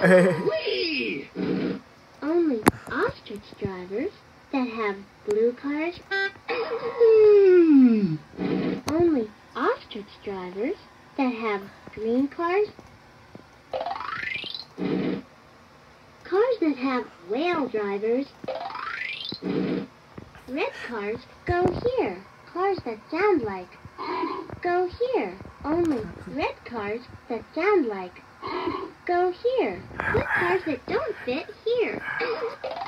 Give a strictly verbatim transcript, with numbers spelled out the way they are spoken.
Whee! Only ostrich drivers that have blue cars. Only ostrich drivers that have green cars. Cars that have whale drivers. Red cars go here. Cars that sound like go here. Only red cars that sound like go here. Good cars that don't fit here.